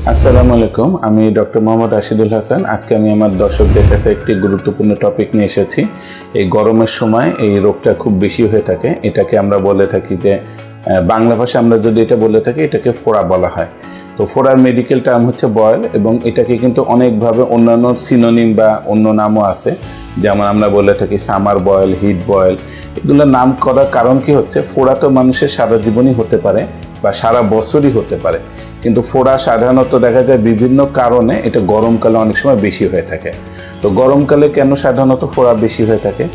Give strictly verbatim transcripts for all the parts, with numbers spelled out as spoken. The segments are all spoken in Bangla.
আসসালামু আলাইকুম, আমি ডক্টর মোহাম্মদ রাশিদুল হাসান। আজকে আমি আমার দর্শকদের কাছে একটি গুরুত্বপূর্ণ টপিক নিয়ে এসেছি। এই গরমের সময় এই রোগটা খুব বেশি হয়ে থাকে। এটাকে আমরা বলে থাকি যে বাংলা ভাষায় আমরা যদি এটা বলে থাকি এটাকে ফোড়া বলা হয়। তো ফোড়ার মেডিকেল টার্ম হচ্ছে বয়েল, এবং এটাকে কিন্তু অনেকভাবে অন্যান্য সিনোনিম বা অন্য নামও আছে, যেমন আমরা বলে থাকি সামার বয়েল, হিট বয়েল। এগুলো নাম করার কারণ কি হচ্ছে, ফোড়া তো মানুষের সারা জীবনই হতে পারে বা সারা বছরই হতে পারে, কিন্তু ফোড়া সাধারণত দেখা যায় বিভিন্ন কারণে এটা গরমকালে অনেক সময় বেশি হয়ে থাকে। তো গরমকালে কেন সাধারণত ফোড়া বেশি হয়ে থাকে?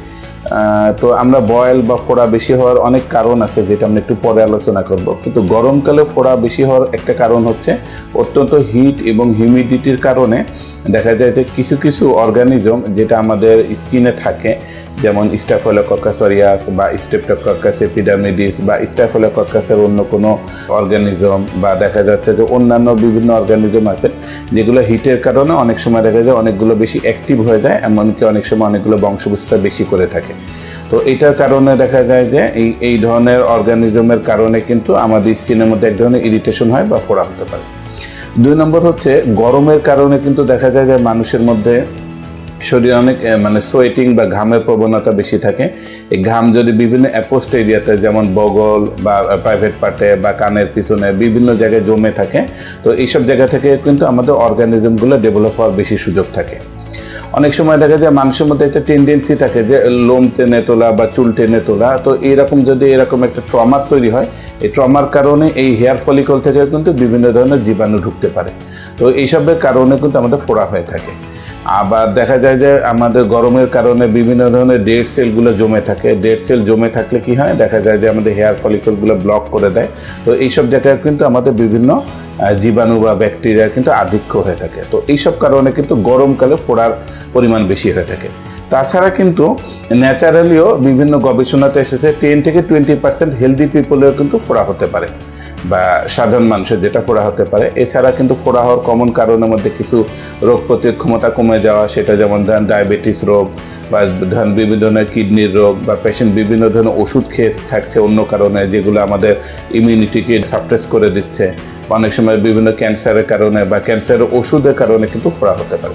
তো আমরা বয়েল বা ফোড়া বেশি হওয়ার অনেক কারণ আছে, যেটা আমরা একটু পরে আলোচনা করব। কিন্তু গরমকালে ফোড়া বেশি হওয়ার একটা কারণ হচ্ছে অত্যন্ত হিট এবং হিউমিডিটির কারণে দেখা যায় যে কিছু কিছু অর্গানিজম যেটা আমাদের স্কিনে থাকে, যেমন স্টাফিলোকক্কাস অরিয়াস বা স্ট্রেপ্টোকক্কাস এপিডার্মিডিস বা স্টাফিলোকক্কাসের অন্য কোনো অর্গানিজম, বা দেখা যাচ্ছে যে অন্যান্য বিভিন্ন অর্গানিজম আছে যেগুলো হিটের কারণে অনেক সময় দেখা যায় অনেকগুলো বেশি অ্যাক্টিভ হয়ে যায়, এমনকি অনেক সময় অনেকগুলো বংশবিস্তার বেশি করে থাকে। তো এটার কারণে দেখা যায় যে এই এই ধরনের অর্গানিজমের কারণে কিন্তু আমাদের স্কিনের মধ্যে এক ধরনের ইরিটেশন হয় বা ফোড়া হতে পারে। দুই নম্বর হচ্ছে গরমের কারণে কিন্তু দেখা যায় যে মানুষের মধ্যে শরীরে অনেক মানে সোয়েটিং বা ঘামের প্রবণতা বেশি থাকে। এই ঘাম যদি বিভিন্ন অ্যাপোস্ট এরিয়াতে, যেমন বগল বা প্রাইভেট পার্টে বা কানের পিছনে বিভিন্ন জায়গায় জমে থাকে, তো এইসব জায়গা থেকে কিন্তু আমাদের অর্গানিজমগুলো ডেভেলপ হওয়ার বেশি সুযোগ থাকে। অনেক সময় দেখা যায় মানুষের মধ্যে একটা টেন্ডেন্সি থাকে যে লোম টেনে তোলা বা চুল টেনে তোলা। তো এইরকম যদি এরকম একটা ট্রমার তৈরি হয়, এই ট্রমার কারণে এই হেয়ার ফলিকল থেকে কিন্তু বিভিন্ন ধরনের জীবাণু ঢুকতে পারে। তো এইসবের কারণে কিন্তু আমাদের ফোড়া হয়ে থাকে। আবার দেখা যায় যে আমাদের গরমের কারণে বিভিন্ন ধরনের ডেড সেলগুলো জমে থাকে। ডেড সেল জমে থাকলে কি হয়, দেখা যায় যে আমাদের হেয়ার ফলিকলগুলো ব্লক করে দেয়। তো এইসব জায়গায় কিন্তু আমাদের বিভিন্ন জীবাণু বা ব্যাকটেরিয়া কিন্তু আধিক্য হয়ে থাকে। তো এইসব কারণে কিন্তু গরমকালে ফোড়ার পরিমাণ বেশি হয়ে থাকে। তাছাড়া কিন্তু ন্যাচারালিও বিভিন্ন গবেষণাতে এসেছে টেন থেকে টোয়েন্টি পার্সেন্ট হেলদি পিপলেও কিন্তু ফোড়া হতে পারে, বা সাধারণ মানুষের যেটা ফোড়া হতে পারে। এছাড়া কিন্তু ফোড়া হওয়ার কমন কারণের মধ্যে কিছু রোগ প্রতিরোধ ক্ষমতা কমে যাওয়া, সেটা যেমন ধরেন ডায়াবেটিস রোগ, বা ধরেন বিভিন্ন ধরনের কিডনির রোগ, বা পেশেন্ট বিভিন্ন ধরনের ওষুধ খেয়ে থাকছে অন্য কারণে, যেগুলো আমাদের ইমিউনিটিকে সাপ্রেস করে দিচ্ছে। অনেক সময় বিভিন্ন ক্যান্সারের কারণে বা ক্যান্সারের ওষুধের কারণে কিন্তু ফোড়া হতে পারে।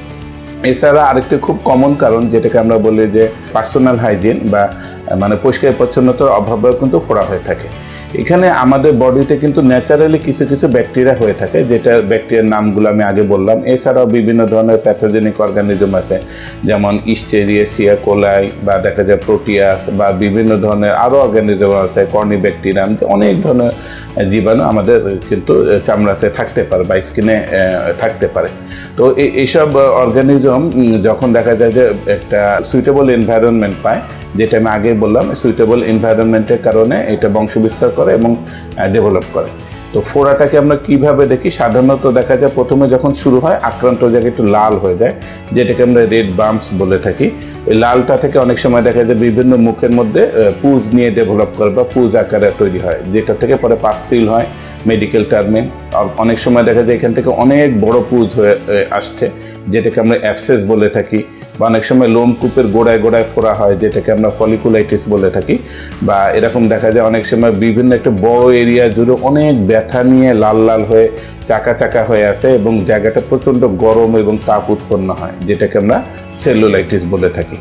এছাড়া আরেকটি খুব কমন কারণ, যেটাকে আমরা বলি যে পার্সোনাল হাইজিন বা মানে পরিষ্কার পরিচ্ছন্নতার অভাবেও কিন্তু ফোড়া হয়ে থাকে। এখানে আমাদের বডিতে কিন্তু ন্যাচারালি কিছু কিছু ব্যাকটেরিয়া হয়ে থাকে, যেটা ব্যাকটেরিয়ার নামগুলো আমি আগে বললাম। এছাড়াও বিভিন্ন ধরনের প্যাথোজেনিক অর্গানিজম আছে, যেমন ইস্টেরিয়েসিয়া কোলাই, বা দেখা যায় প্রোটিয়াস, বা বিভিন্ন ধরনের আরও অর্গানিজম আছে, কর্নিব্যাকটেরিয়াম। অনেক ধরনের জীবাণু আমাদের কিন্তু চামড়াতে থাকতে পারে বা স্কিনে থাকতে পারে। তো এইসব অর্গানিজম যখন দেখা যায় যে একটা সুইটেবল এনভায়রনমেন্ট পায়, যেটা আমি আগে বললাম, সুইটেবল এনভায়রনমেন্টের কারণে এটা বংশবিস্তার করে এবং ডেভেলপ করে। তো ফোড়াটাকে আমরা কিভাবে দেখি? সাধারণত দেখা যায় প্রথমে যখন শুরু হয় আক্রান্ত জায়গায় একটু লাল হয়ে যায়, যেটাকে আমরা রেড বাম্পস বলে থাকি। ওই লালটা থেকে অনেক সময় দেখা যায় বিভিন্ন মুখের মধ্যে পুজ নিয়ে ডেভেলপ করে বা পুজ আকারে তৈরি হয়, যেটা থেকে পরে পাস্তিল হয় মেডিকেল টার্মে। অনেক সময় দেখা যায় এখান থেকে অনেক বড় পুজ হয়ে আসছে, যেটাকে আমরা অ্যাবসেস বলে থাকি। বা অনেক সময় লোমকূপের গোড়ায় গোড়ায় ফোড়া হয়, যেটাকে আমরা ফলিকুলাইটিস বলে থাকি। বা এরকম দেখা যায় অনেক সময় বিভিন্ন একটা বড় এরিয়া জুড়ে অনেক ব্যথা নিয়ে লাল লাল হয়ে চাকা চাকা হয়ে আসে, এবং জায়গাটা প্রচণ্ড গরম এবং তাপ উৎপন্ন হয়, যেটাকে আমরা সেলুলাইটিস বলে থাকি।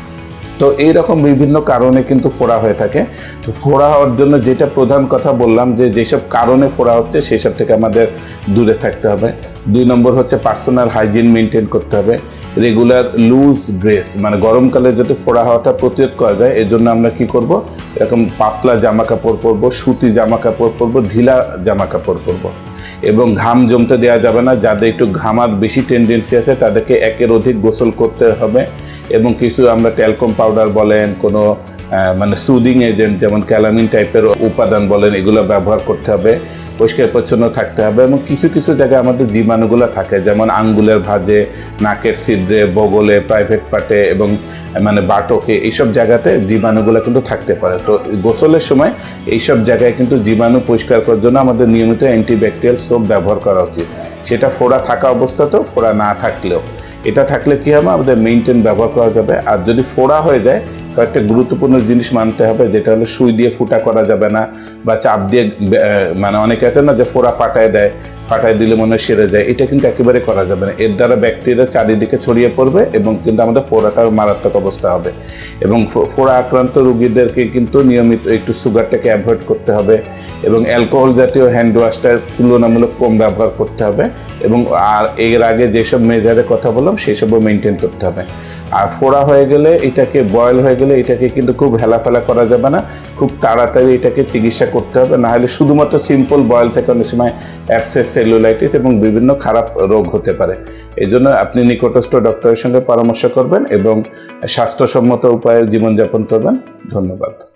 তো এইরকম বিভিন্ন কারণে কিন্তু ফোড়া হয়ে থাকে। তো ফোড়া হওয়ার জন্য যেটা প্রধান কথা বললাম, যে যেসব কারণে ফোড়া হচ্ছে সেসব থেকে আমাদের দূরে থাকতে হবে। দুই নম্বর হচ্ছে পার্সোনাল হাইজিন মেনটেন করতে হবে। রেগুলার লুজ ড্রেস, মানে গরমকালে যাতে ফোড়া হওয়াটা প্রতিরোধ করা যায়, এর জন্য আমরা কি করব, এরকম পাতলা জামা কাপড় পরবো, সুতি জামা কাপড় পরবো, ঢিলা জামা কাপড় পরবো। এবং ঘাম জমতে দেওয়া যাবে না। যাদের একটু ঘামার বেশি টেন্ডেন্সি আছে তাদেরকে একের অধিক গোসল করতে হবে। এবং কিছু আমরা ট্যালকম পাউডার বলেন, কোনো মানে সুদিং এজেন্ট যেমন ক্যালামিন টাইপের উপাদান বলেন, এগুলো ব্যবহার করতে হবে। পরিষ্কার পরিচ্ছন্ন থাকতে হবে। এবং কিছু কিছু জায়গায় আমাদের জীবাণুগুলো থাকে, যেমন আঙ্গুলের ভাঁজে, নাকের ছিদ্রে, বগলে, প্রাইভেট পার্টে এবং মানে বাটকে, এইসব জায়গাতে জীবাণুগুলো কিন্তু থাকতে পারে। তো গোসলের সময় এইসব জায়গায় কিন্তু জীবাণু পরিষ্কার করার জন্য আমাদের নিয়মিত অ্যান্টিব্যাকটেরিয়াল সোপ ব্যবহার করা উচিত, সেটা ফোড়া থাকা অবস্থাতেও, ফোড়া না থাকলেও। এটা থাকলে কী হবে, আমাদের মেইনটেইন ব্যবহার করা যাবে। আর যদি ফোড়া হয়ে যায়, কয়েকটা গুরুত্বপূর্ণ জিনিস মানতে হবে, যেটা হলো সুই দিয়ে ফুটা করা যাবে না, বা চাপ দিয়ে, মানে অনেকে আছে না যে ফোড়া ফাটায় দেয়, ফাটায় দিলে মনে হয় সেরে যায়, এটা কিন্তু একেবারে করা যাবে না। এর দ্বারা ব্যাকটেরিয়া চারিদিকে ছড়িয়ে পড়বে এবং কিন্তু আমাদের ফোড়াটার মারাত্মক অবস্থা হবে। এবং ফোড়া আক্রান্ত রোগীদেরকে কিন্তু নিয়মিত একটু সুগারটাকে অ্যাভয়েড করতে হবে এবং অ্যালকোহল জাতীয় হ্যান্ড ওয়াশটা তুলনামূলক কম ব্যবহার করতে হবে। এবং আর এর আগে যেসব মেজারের কথা বললাম সেই সবও মেনটেন করতে হবে। আর ফোড়া হয়ে গেলে, এটাকে বয়েল হয়ে গেলে এটাকে কিন্তু খুব হেলাফেলা করা যাবে না, খুব তাড়াতাড়ি এটাকে চিকিৎসা করতে হবে, না হলে শুধুমাত্র সিম্পল বয়েল থেকে অনেক সময় অ্যাবসেস, সেলুলাইটিস এবং বিভিন্ন খারাপ রোগ হতে পারে। এই জন্য আপনি নিকটস্থ ডক্টরের সঙ্গে পরামর্শ করবেন এবং স্বাস্থ্যসম্মত উপায়ে জীবনযাপন করবেন। ধন্যবাদ।